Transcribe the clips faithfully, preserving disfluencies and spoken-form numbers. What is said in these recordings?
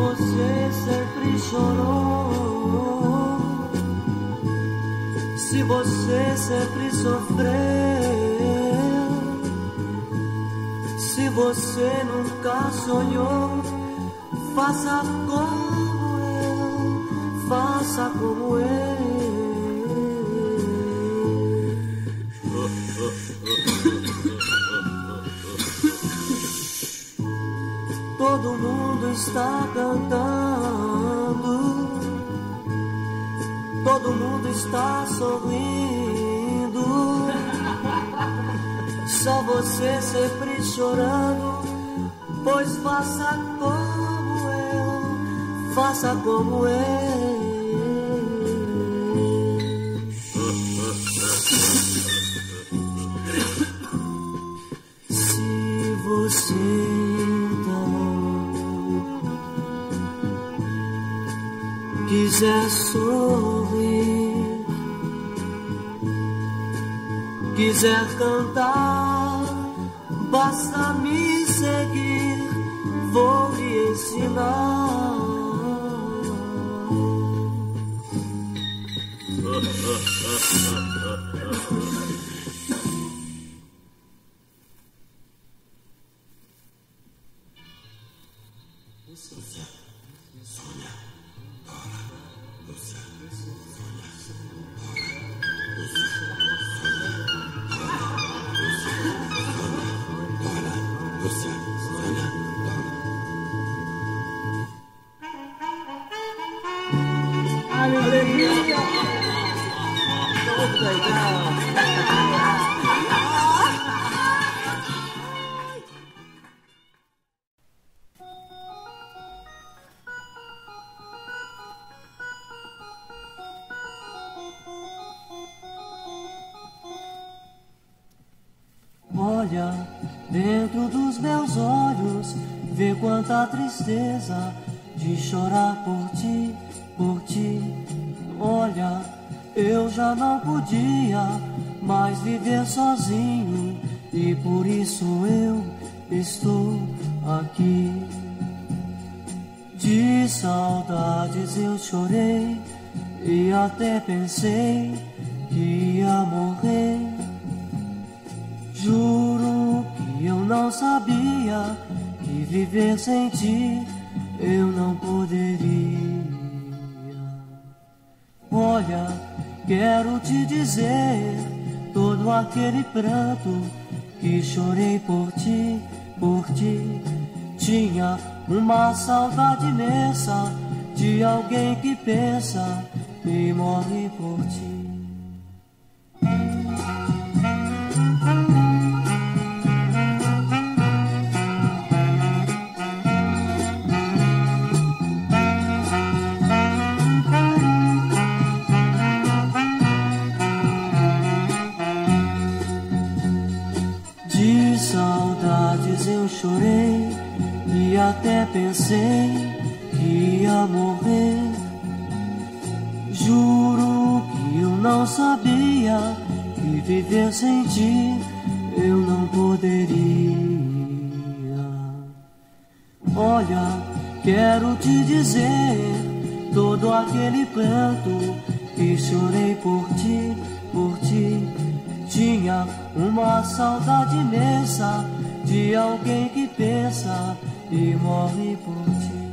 você sempre chorou, se você sempre sofreu, se você nunca sonhou, faça como eu, faça como eu. Todo mundo está cantando, todo mundo está sorrindo, só você sempre chorando. Pois faça como eu, faça como eu. Se você quiser sorrir, quiser cantar, basta me seguir, vou lhe ensinar. Olha dentro dos meus olhos, vê quanta tristeza de chorar por ti, por ti. Olha, eu já não podia mais viver sozinho e por isso eu estou aqui. De saudades eu chorei e até pensei que ia morrer. Juro que eu não sabia que viver sem ti eu não poderia. Olha, quero te dizer todo aquele pranto que chorei por ti, por ti. Tinha uma saudade imensa de alguém que pensa e morre por ti. Eu chorei e até pensei que ia morrer. Juro que eu não sabia que viver sem ti eu não poderia. Olha, quero te dizer todo aquele pranto que chorei por ti, por ti. Tinha uma saudade imensa de alguém que pensa e morre por ti.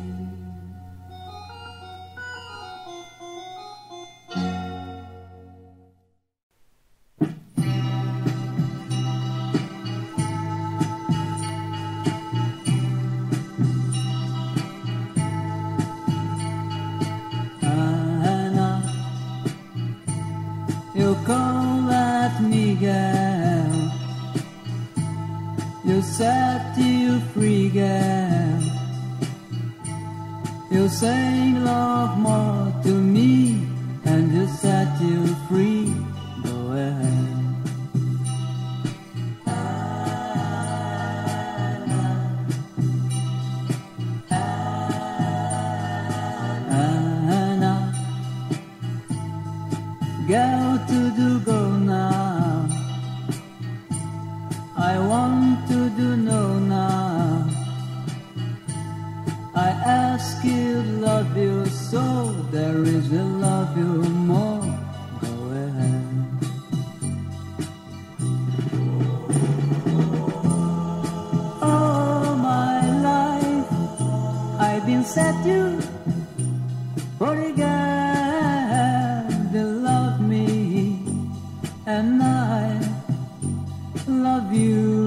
Ana, you can't let me go. You set you free, girl. You say love more to me, and you set you free. Go ahead. Anna, go to do go now. I want to do know now. I ask you so there is will love you more. Go ahead. All my life I've been set you for a guy that love me, and I love you.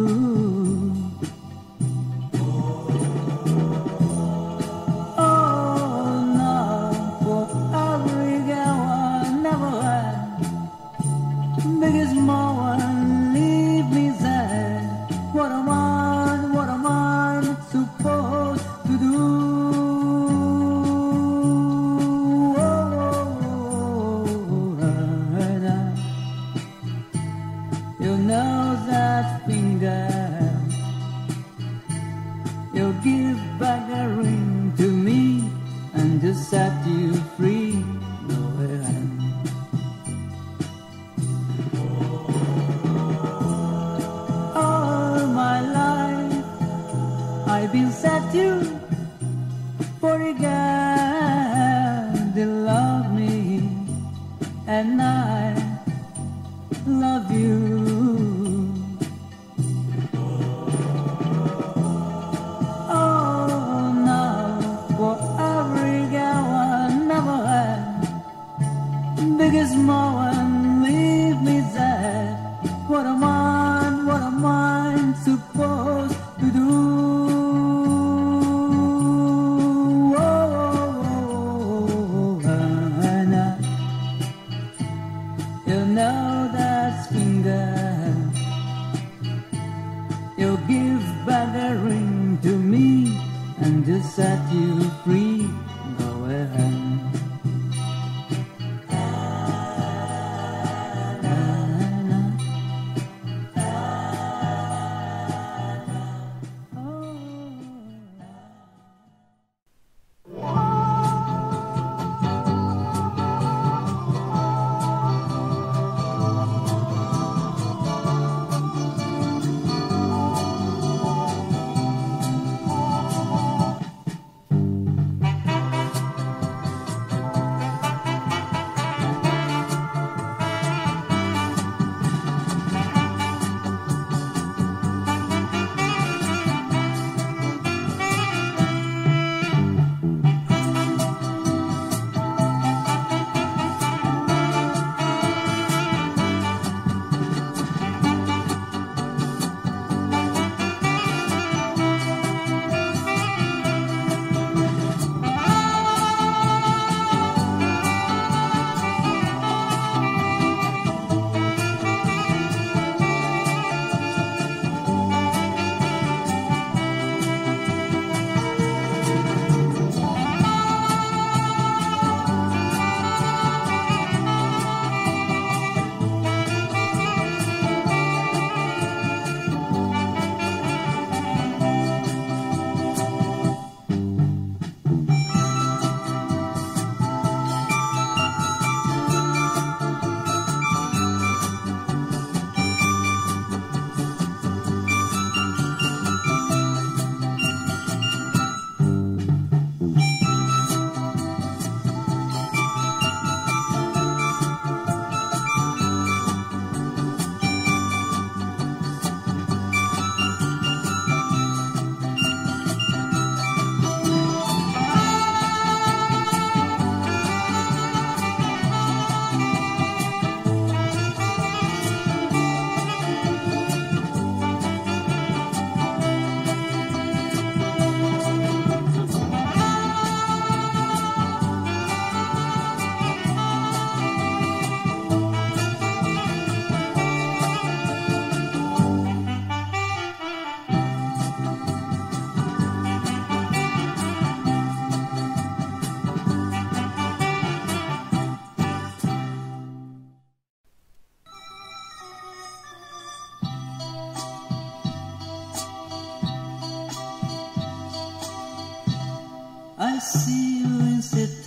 see you in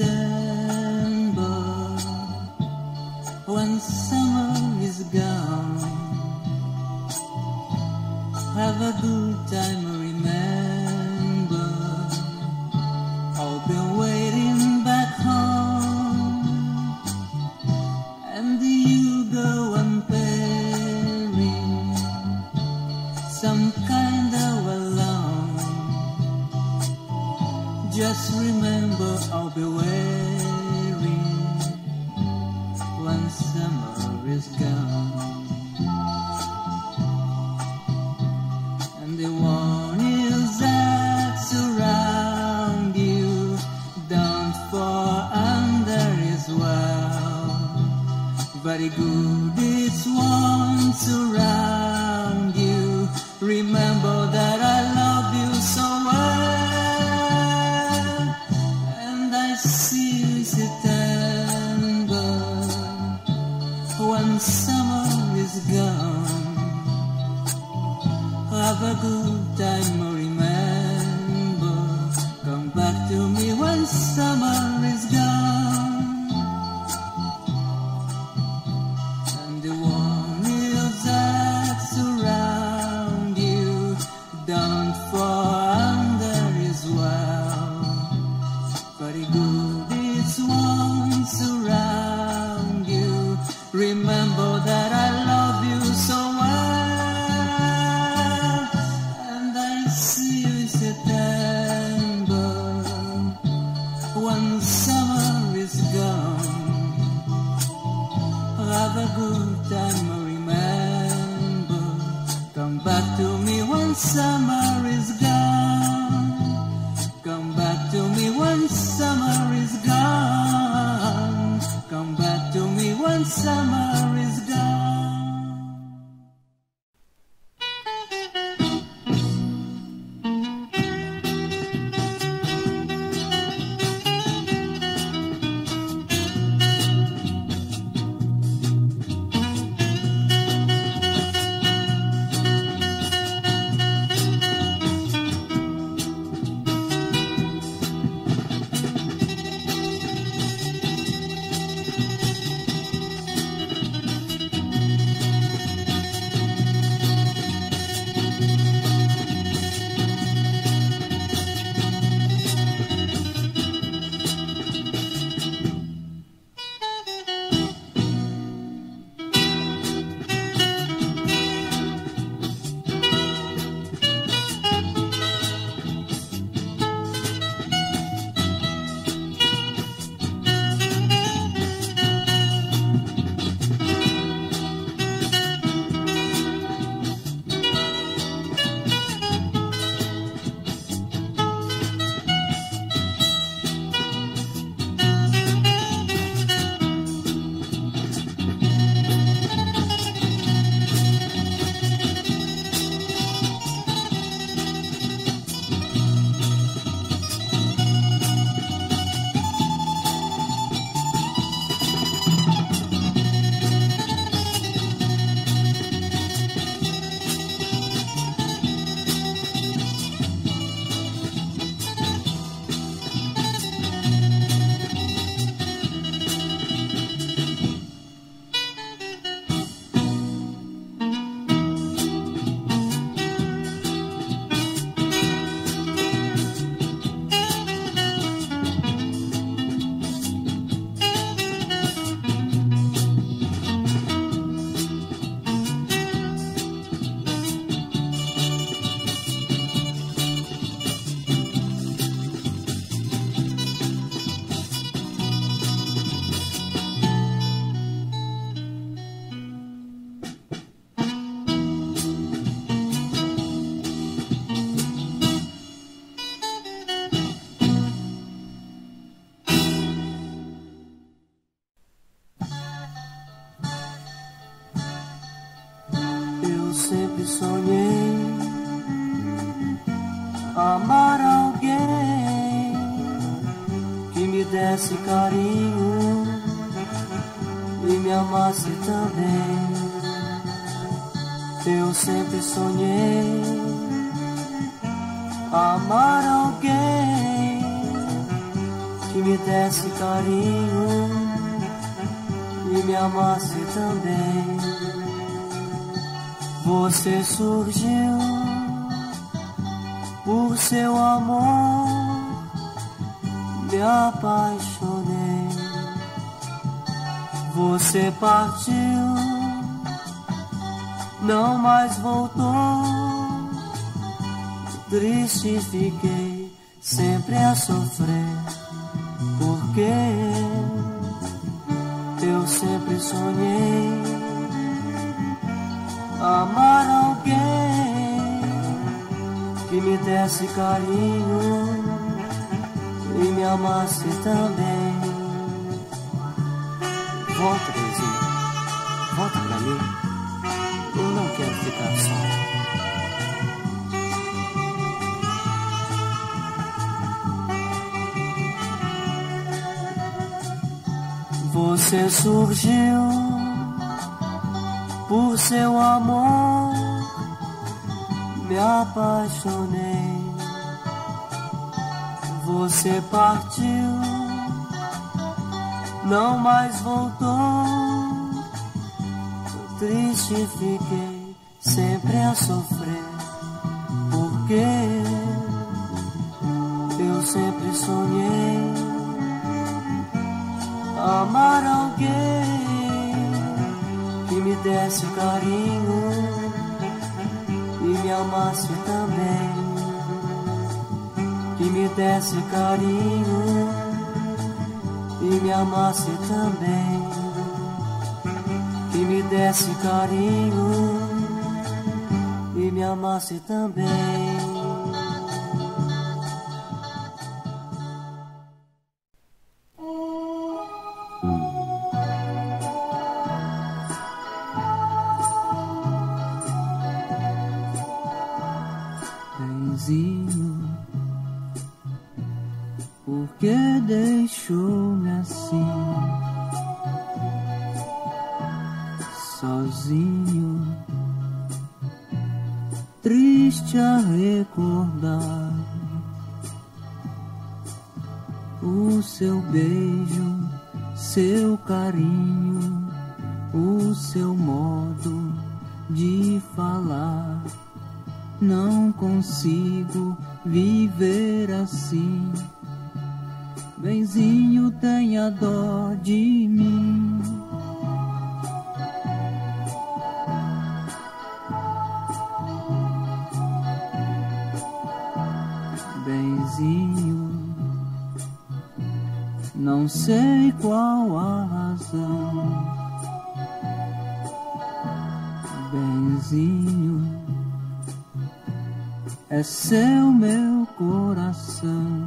September, when summer is gone. Have a good time, remember, I've been waiting back home. just remember I'll be wearing when summer is gone, and the warnings that surround you don't fall under as well. Very good, it's one surround you. Remember that I love you so well, and I see you in September when summer is gone. Have a good time, remember. Come back to me when summer is gone. And the warnings that surround you don't fall under as well. Very good, it's one surround you. Remember that I love you so well, and I see you in September when summer is gone. Have a good time, remember. Come back to me when summer is gone. Come back to me when summer is gone. Come back to me when summer is gone. Sempre sonhei amar alguém que me desse carinho e me amasse também. Eu sempre sonhei amar alguém que me desse carinho e me amasse também. Você surgiu por seu amor, me apaixonei. Você partiu, não mais voltou. Triste fiquei, sempre a sofrer, porque eu sempre sonhei amar alguém que me desse carinho e me amasse também. Volta, Benzinho, volta pra mim, eu não quero ficar só. Você surgiu por seu amor, me apaixonei. Você partiu, não mais voltou. Triste fiquei, sempre a sofrer, porque eu sempre sonhei amar alguém que me desse carinho e me amasse também, que me desse carinho e me amasse também, que me desse carinho e me amasse também. Benzinho, por que deixou-me assim, sozinho, triste a recordar o seu beijo, seu carinho, o seu modo de falar? Não consigo viver assim. Benzinho, tenha dó de mim. Benzinho, não sei qual a razão. Benzinho, é seu meu coração.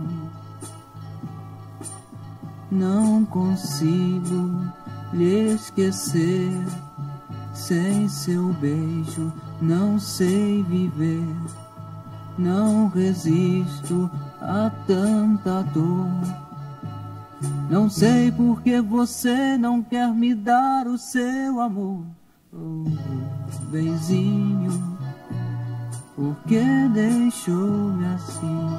Não consigo lhe esquecer. Sem seu beijo não sei viver. Não resisto a tanta dor. Não sei por que você não quer me dar o seu amor. Oh, benzinho, por que deixou-me assim?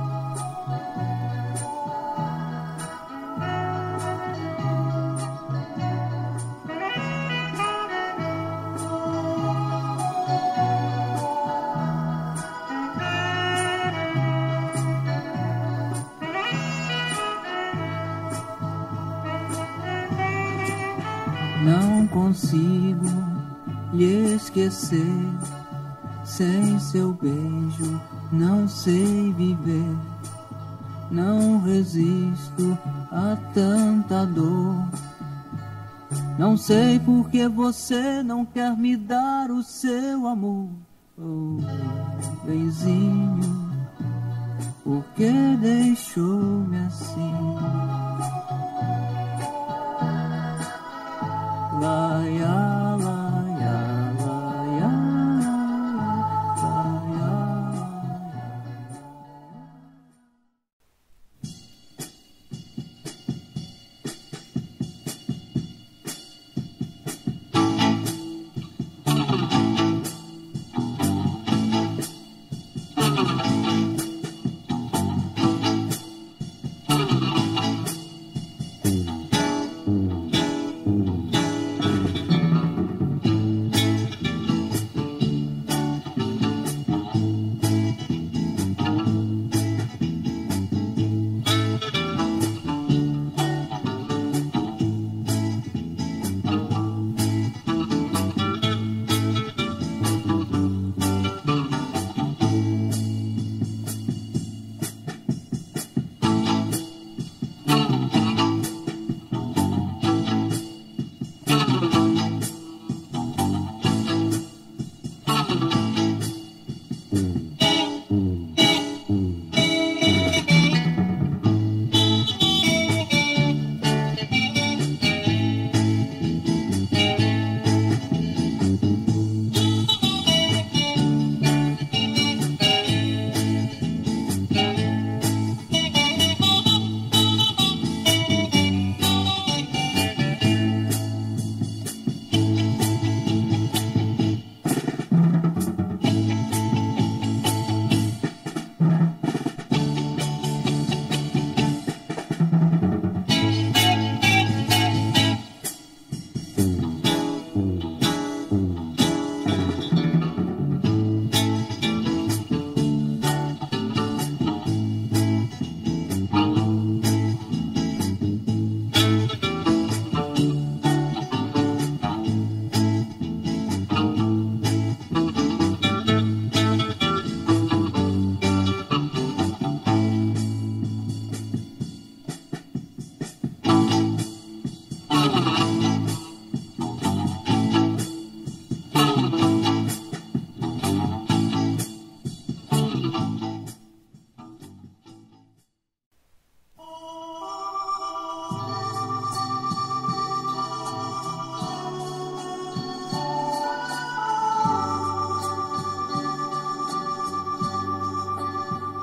Não consigo lhe esquecer. Sem seu beijo não sei viver. Não resisto a tanta dor. Não sei por que você não quer me dar o seu amor. Oh, benzinho, por que deixou-me assim? Laia, laia, laia, laia.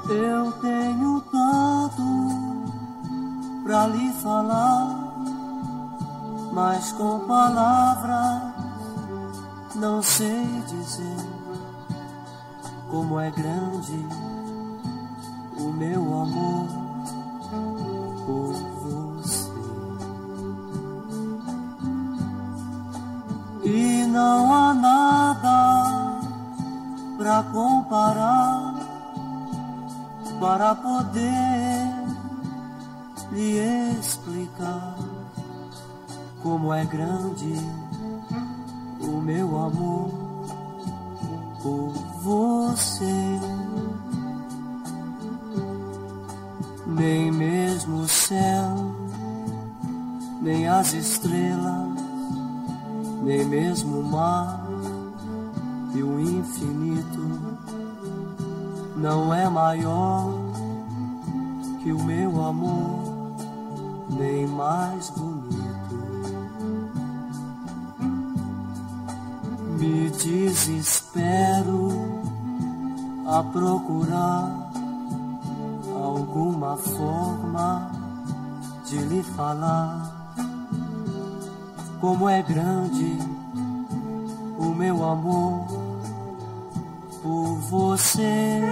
Eu tenho tanto pra lhe falar, mas com palavras não sei dizer como é grande o meu amor por você. E não há nada pra comparar, para poder lhe explicar como é grande o meu amor por você. Nem mesmo o céu, nem as estrelas, nem mesmo o mar e o infinito não é maior que o meu amor, nem mais bonito. Me desespero a procurar alguma forma de lhe falar como é grande o meu amor por você.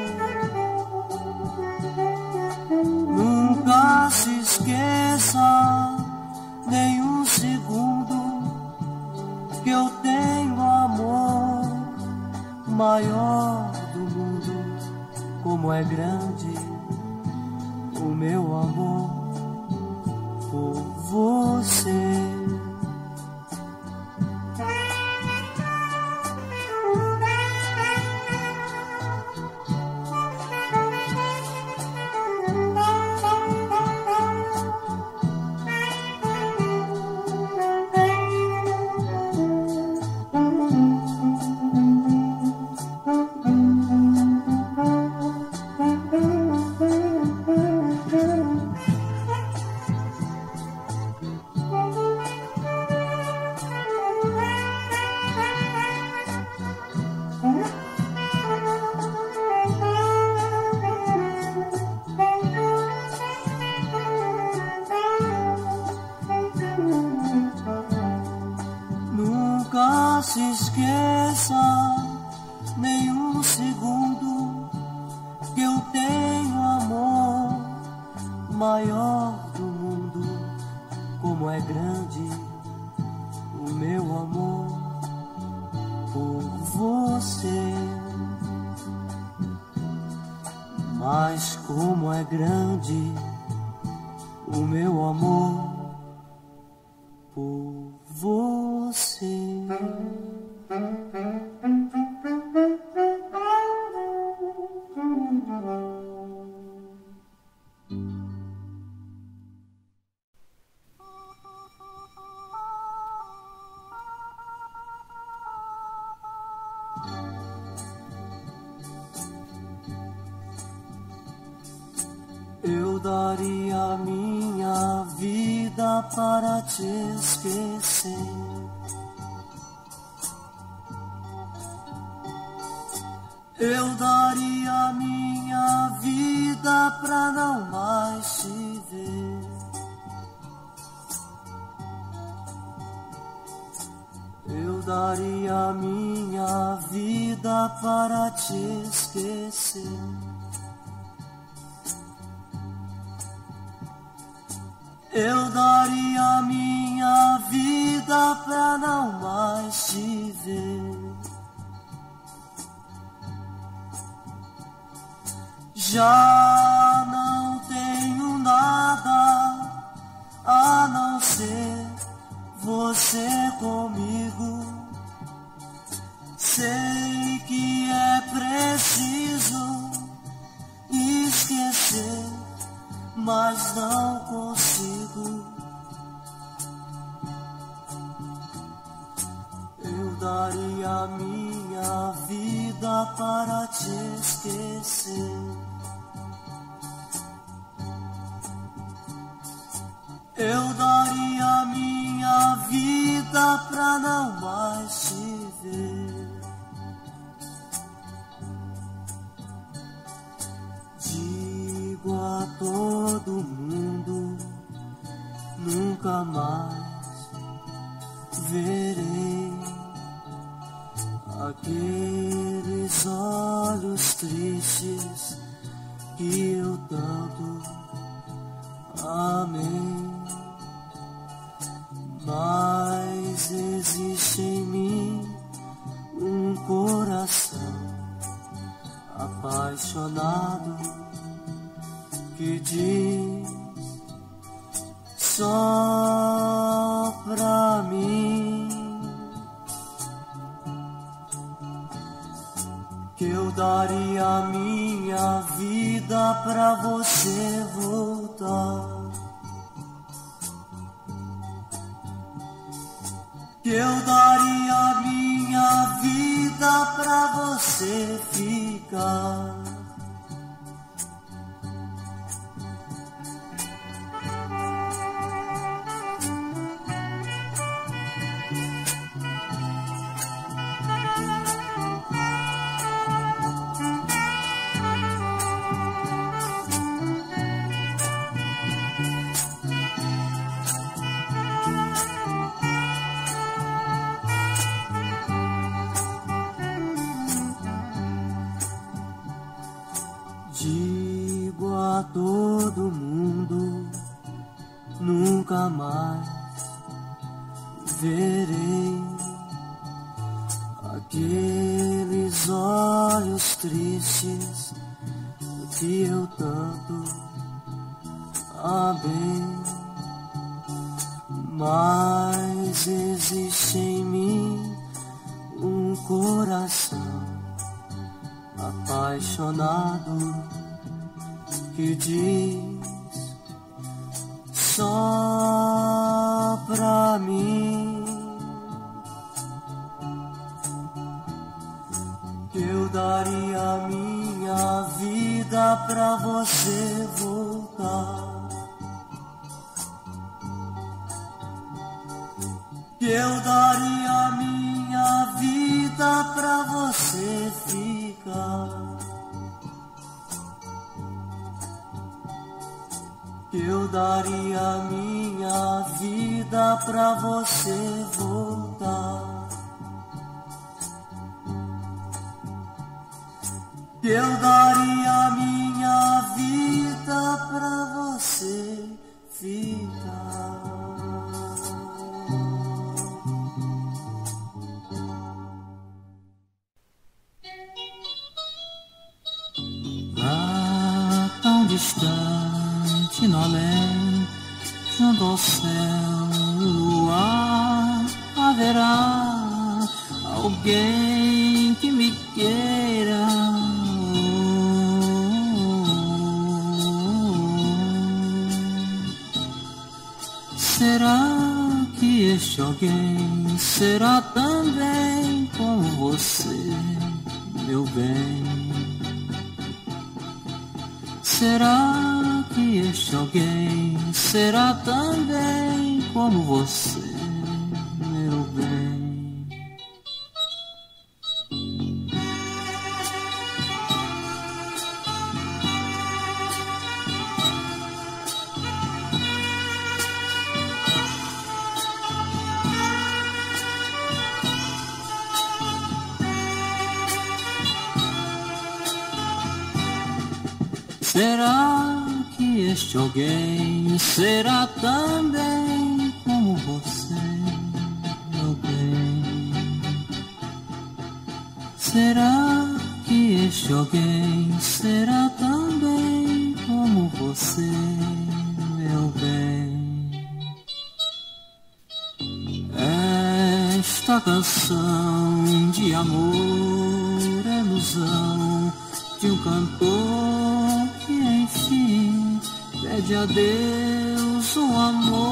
Nunca se esqueça nem um segundo que eu tenho amor maior do mundo. Como é grande o meu amor por você. Nunca se esqueça nem um segundo que eu tenho amor maior do mundo. Como é grande o meu amor por você. Mas como é grande o meu amor por você. Eu daria minha vida para te esquecer. Eu daria minha vida pra não mais te ver. Eu daria minha vida para te esquecer. Eu daria minha vida pra não mais te ver. Já não tenho nada a não ser você comigo. Sei que é preciso esquecer, mas não consigo. Eu daria minha vida para te esquecer. Eu daria minha vida pra não mais te ver. todo mundo, nunca mais verei aqueles olhos tristes que eu tanto amei. Mas existe em mim um coração apaixonado que diz só pra mim que eu daria minha vida pra você voltar, que eu daria minha vida pra você ficar. Digo a todo mundo, nunca mais verei aqueles olhos tristes que eu tanto amei. Mas existe em mim um coração apaixonado que diz só pra mim que eu daria minha vida pra você voltar, que eu daria minha vida pra você ficar, que eu daria minha vida pra você voltar, que eu daria minha vida pra você ficar. Lá tão distante no além, junto ao céu e o luar, haverá alguém que me queira. Será que este alguém será também como você, meu bem? Será que este alguém será também como você, meu bem? Será que este alguém será também como você, meu bem? Será que este alguém será também como você, meu bem? Esta canção de amor é ilusão de um cantor que enfim pede a Deus um amor